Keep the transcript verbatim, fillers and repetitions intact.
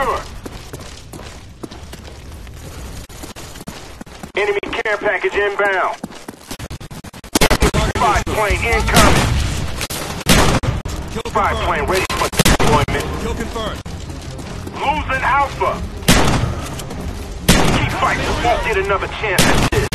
secure. Enemy care package inbound. Spy plane incoming. Kill Spy confirmed. plane ready for deployment. Kill confirmed. Losing Alpha. Keep fighting. We won't get another chance at this.